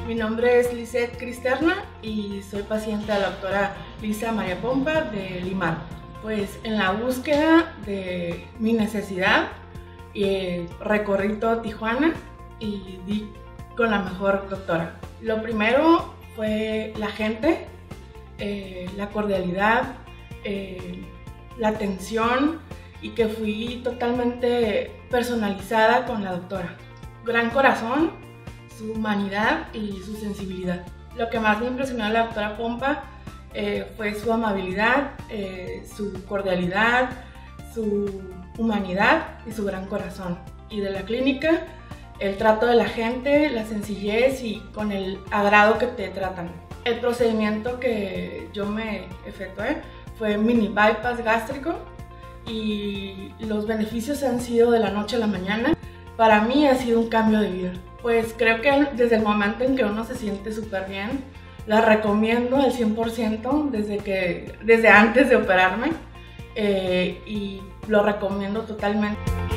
Mi nombre es Lisette Cristerna y soy paciente de la doctora Lisa María Pompa de Limar. Pues en la búsqueda de mi necesidad, recorrí todo Tijuana y di con la mejor doctora. Lo primero fue la gente, la cordialidad, la atención y que fui totalmente personalizada con la doctora. Gran corazón, su humanidad y su sensibilidad. Lo que más me impresionó de la doctora Pompa fue su amabilidad, su cordialidad, su humanidad y su gran corazón. Y de la clínica, el trato de la gente, la sencillez y con el agrado que te tratan. El procedimiento que yo me efectué fue mini bypass gástrico y los beneficios han sido de la noche a la mañana. Para mí ha sido un cambio de vida. Pues creo que desde el momento en que uno se siente súper bien, la recomiendo al 100% desde antes de operarme y lo recomiendo totalmente.